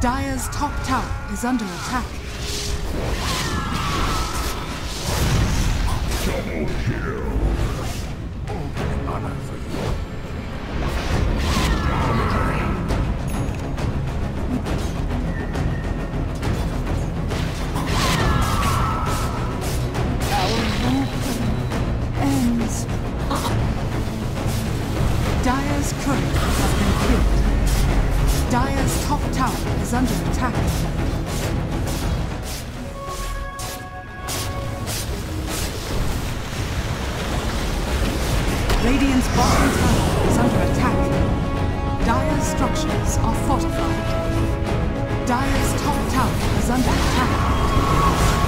Dire's top tower is under attack. Double kill. Honor for you. Ends. Dire's courier has been killed. Dire's top tower is under attack. Radiant's bottom tower is under attack. Dire's structures are fortified. Dire's top tower is under attack.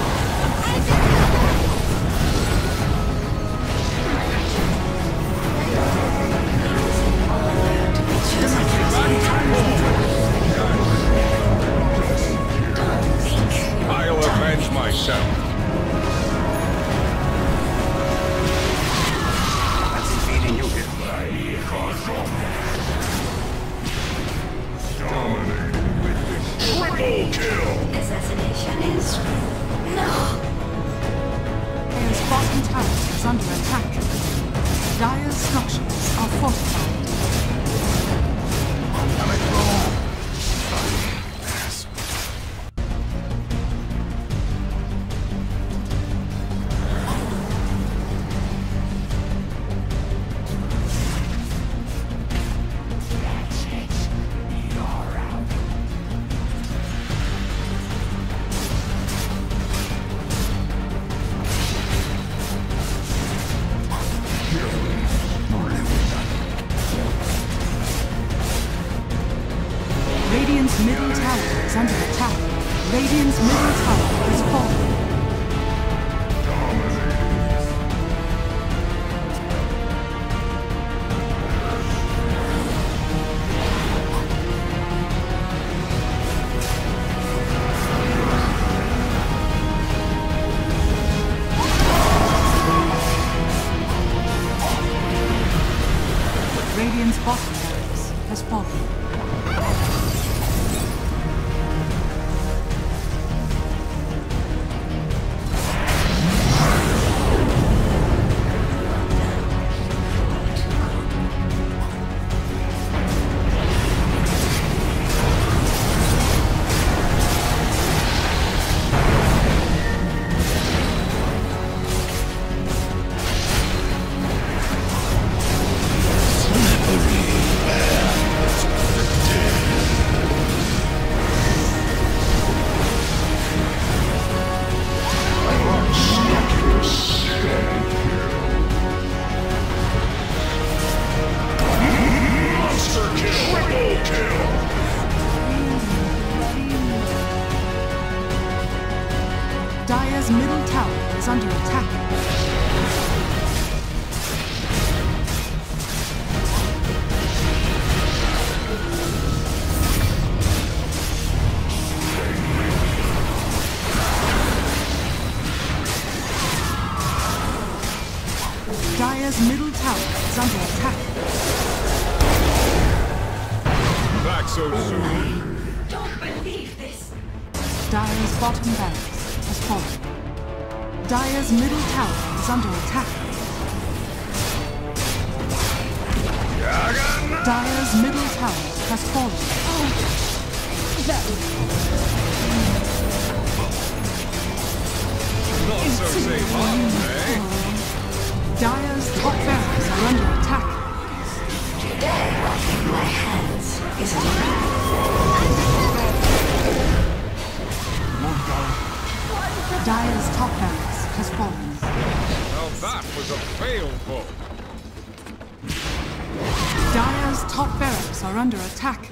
I'll avenge myself. Fancy feeding you here. Dominating with this triple kill. Assassination is... No! Dire's bottom tower is under attack. Dire's structures are fortified. Radiant's middle tower is under attack. Radiant's middle tower is falling. Radiant's bottom barracks has fallen. Dire's middle tower is under attack. Dire's middle tower is under attack. Back so soon. Don't believe this! Dire's bottom barracks has fallen. Dire's middle tower is under attack. Dire's middle tower has fallen. Not so safe, eh? Dire's top barracks are under attack. My hands is Dire's top barracks has fallen. Now that was a fail pull. Dire's top barracks are under attack.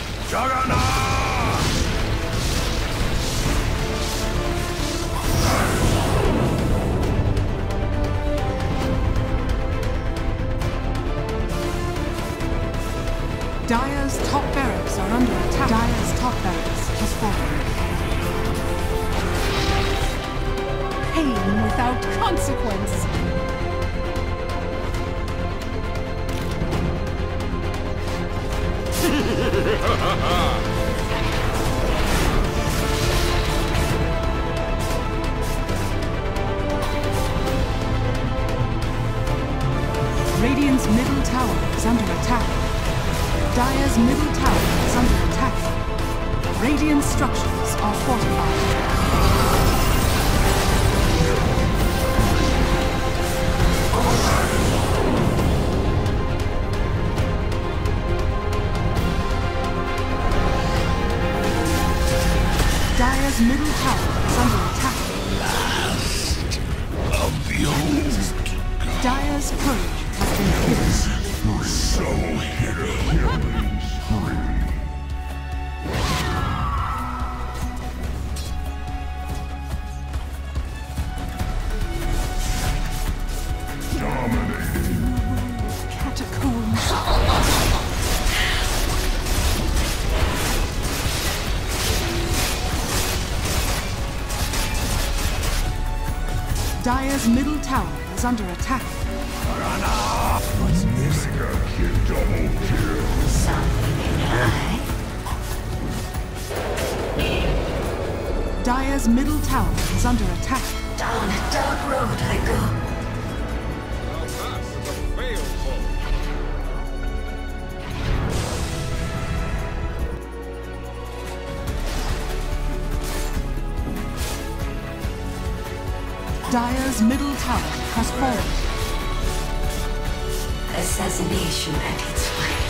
Dire's top barracks are under attack. Dire's top barracks has fallen. Pain without consequence. tower is under attack. Dire's middle tower is under attack. Radiant structures are fortified. Dire's middle tower is under attack. Of the old. Dire's courage has been hidden. So here, killing spree. Dominating. Catacombs. Dire's middle tower is under attack. What's this? Mega kid double kill. Something in high. Dire's middle tower is under attack. Down a dark road I go. Now that was a failed foe. Dire's middle tower has fallen. Assassination at its finest.